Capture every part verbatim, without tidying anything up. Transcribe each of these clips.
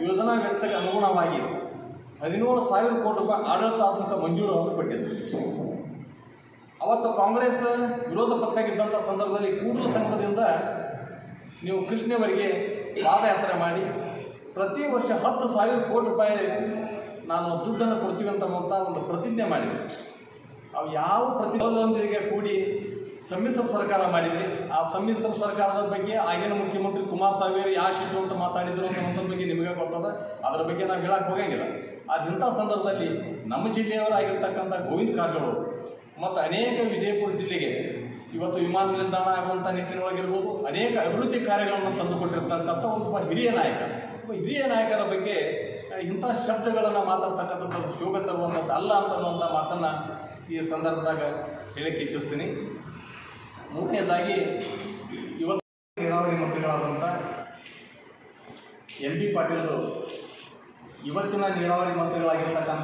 ಯೋಜನಾ ವೆಚ್ಚಕ್ಕೆ ಅನುಗುಣವಾಗಿ ಹದಿನೇಳು ಸಾವಿರ ಕೋಟಿ ರೂಪಾಯಿ ಆಡಳಿತಾತ್ಮಕ ಮಂಜೂರನ್ನು ಕೊಟ್ಟಿದ್ದರು. ಅವತ್ತು ಕಾಂಗ್ರೆಸ್ ವಿರೋಧ ಪಕ್ಷ ಆಗಿದ್ದಂಥ ಸಂದರ್ಭದಲ್ಲಿ ಕೂಡಲ ಸಂಘದಿಂದ ನೀವು ಕೃಷ್ಣವರಿಗೆ ಪಾದಯಾತ್ರೆ ಮಾಡಿ ಪ್ರತಿ ವರ್ಷ ಹತ್ತು ಸಾವಿರ ಕೋಟಿ ರೂಪಾಯಿ ನಾನು ದುಡ್ಡನ್ನು ಕೊಡ್ತೀವಿ ಅಂತ ಒಂದು ಪ್ರತಿಜ್ಞೆ ಮಾಡಿದೆ. ಅವು ಯಾವ ಪ್ರತಿಭಟನೆಯೊಂದಿಗೆ ಕೂಡಿ ಸಮ್ಮಿಶ್ರ ಸರ್ಕಾರ ಮಾಡಿದ್ವಿ. ಆ ಸಮ್ಮಿಶ್ರ ಸರ್ಕಾರದ ಬಗ್ಗೆ ಆಗಿನ ಮುಖ್ಯಮಂತ್ರಿ ಕುಮಾರಸ್ವಾಮಿ ಯಾವ ಶಿಶು ಅಂತ ಮಾತಾಡಿದ್ರು ಅನ್ನೋದ್ರ ಬಗ್ಗೆ ನಿಮಗೆ ಗೊತ್ತದ. ಅದರ ಬಗ್ಗೆ ನಾವು ಹೇಳಕ್ಕೆ ಹೋಗಂಗಿಲ್ಲ. ಅದಿಂಥ ಸಂದರ್ಭದಲ್ಲಿ ನಮ್ಮ ಜಿಲ್ಲೆಯವರಾಗಿರ್ತಕ್ಕಂಥ ಗೋವಿಂದ ಕಾರಜೋಳ ಮತ್ತು ಅನೇಕ ವಿಜಯಪುರ ಜಿಲ್ಲೆಗೆ ಇವತ್ತು ವಿಮಾನ ನಿಲ್ದಾಣ ಆಗುವಂಥ ನಿಟ್ಟಿನೊಳಗಿರ್ಬೋದು ಅನೇಕ ಅಭಿವೃದ್ಧಿ ಕಾರ್ಯಗಳನ್ನು ತಂದುಕೊಟ್ಟಿರ್ತಕ್ಕಂಥ ಒಬ್ಬ ಹಿರಿಯ ನಾಯಕ, ಒಬ್ಬ ಹಿರಿಯ ನಾಯಕರ ಬಗ್ಗೆ ಇಂಥ ಶಬ್ದಗಳನ್ನು ಮಾತಾಡ್ತಕ್ಕಂಥದ್ದು ಶೋಭೆ ತರುವಂಥದ್ದು ಅಲ್ಲ ಅಂತನ್ನುವಂಥ ಮಾತನ್ನು ಈ ಸಂದರ್ಭದಾಗ ಹೇಳಕ್ಕೆ ಇಚ್ಛಿಸ್ತೀನಿ. ಮೂರನೇದಾಗಿ ಇವತ್ತು ನೀರಾವರಿ ಮಂತ್ರಿಗಳಾದಂಥ ಎಂ ಬಿ ಪಾಟೀಲರು ಇವತ್ತಿನ ನೀರಾವರಿ ಮಂತ್ರಿಗಳಾಗಿರ್ತಕ್ಕಂಥ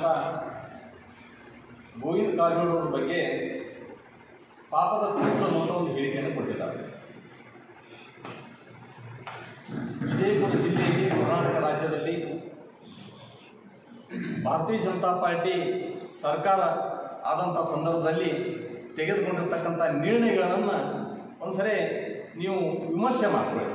ಗೋವಿಂದ ಕಾರಜೋಳ ಅವರ ಬಗ್ಗೆ ಪಾಪದ ಕೂಡಿಸುವಂಥ ಒಂದು ಹೇಳಿಕೆಯನ್ನು ಕೊಟ್ಟಿದ್ದಾರೆ. ವಿಜಯಪುರ ಜಿಲ್ಲೆಯಲ್ಲಿ ಕರ್ನಾಟಕ ರಾಜ್ಯದಲ್ಲಿ ಭಾರತೀಯ ಜನತಾ ಪಾರ್ಟಿ ಸರ್ಕಾರ ಆದಂಥ ಸಂದರ್ಭದಲ್ಲಿ ತೆಗೆದುಕೊಂಡಿರ್ತಕ್ಕಂಥ ನಿರ್ಣಯಗಳನ್ನು ಒಂದ್ಸರಿ ನೀವು ವಿಮರ್ಶೆ ಮಾಡ್ಕೊಳ್ಳಿ.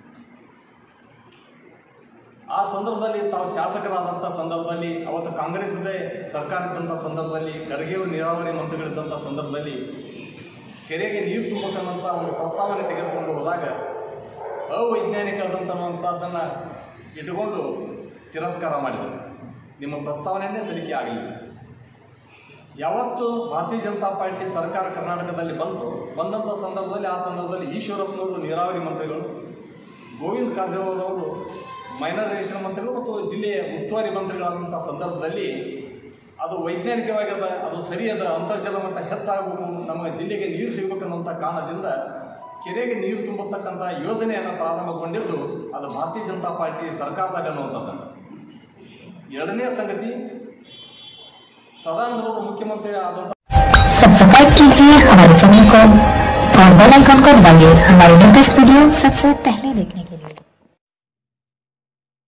ಆ ಸಂದರ್ಭದಲ್ಲಿ ತಾವು ಶಾಸಕರಾದಂಥ ಸಂದರ್ಭದಲ್ಲಿ ಅವತ್ತು ಕಾಂಗ್ರೆಸ್ದೇ ಸರ್ಕಾರ ಇದ್ದಂಥ ಸಂದರ್ಭದಲ್ಲಿ ಖರ್ಗೆಯವರು ನೀರಾವರಿ ಮಂತ್ರಿಗಳಿದ್ದಂಥ ಸಂದರ್ಭದಲ್ಲಿ ಕೆರೆಗೆ ನೀರು ತುಂಬಬೇಕನ್ನಂಥ ಒಂದು ಪ್ರಸ್ತಾವನೆ ತೆಗೆದುಕೊಂಡು ಹೋದಾಗ ಅವೈಜ್ಞಾನಿಕವಾದಂಥದ್ದನ್ನು ಇಟ್ಟುಕೊಂಡು ತಿರಸ್ಕಾರ ಮಾಡಿದರು. ನಿಮ್ಮ ಪ್ರಸ್ತಾವನೆಯನ್ನೇ ಸಲಿಕೆ ಆಗಲಿಲ್ಲ. ಯಾವತ್ತು ಭಾರತೀಯ ಜನತಾ ಪಾರ್ಟಿ ಸರ್ಕಾರ ಕರ್ನಾಟಕದಲ್ಲಿ ಬಂತು ಬಂದಂಥ ಸಂದರ್ಭದಲ್ಲಿ ಆ ಸಂದರ್ಭದಲ್ಲಿ ಈಶ್ವರಪ್ಪನವರು ನೀರಾವರಿ ಮಂತ್ರಿಗಳು, ಗೋವಿಂದ ಕಾರಜೋಳರವರು ಮೈನರೇಷನ್ ಮಂತ್ರಿಗಳು ಮತ್ತು ಜಿಲ್ಲೆಯ ಉಸ್ತುವಾರಿ ಮಂತ್ರಿಗಳಾದಂಥ ಸಂದರ್ಭದಲ್ಲಿ ಅದು ವೈಜ್ಞಾನಿಕವಾಗದ, ಅದು ಸರಿಯಾದ, ಅಂತರ್ಜಲ ಮಟ್ಟ ಹೆಚ್ಚಾಗಬೇಕು, ನಮ್ಮ ಜಿಲ್ಲೆಗೆ ನೀರು ಸಿಗಬೇಕನ್ನುವಂಥ ಕಾರಣದಿಂದ ಕೆರೆಗೆ ನೀರು ತುಂಬತಕ್ಕಂಥ ಯೋಜನೆಯನ್ನು ಪ್ರಾರಂಭಗೊಂಡಿದ್ದು ಅದು ಭಾರತೀಯ ಜನತಾ ಪಾರ್ಟಿ ಸರ್ಕಾರದಾಗ ಅನ್ನುವಂಥದ್ದನ್ನು. ಎರಡನೇ ಸಂಗತಿ, ಸದಾನಂದರವರು मुख्यमंत्री आदंत सब्सक्राइब कीजिए हमारे चैनल को और बेल आइकन को दबाइए हमारे लेटेस्ट वीडियो सबसे पहले देखने के लिए।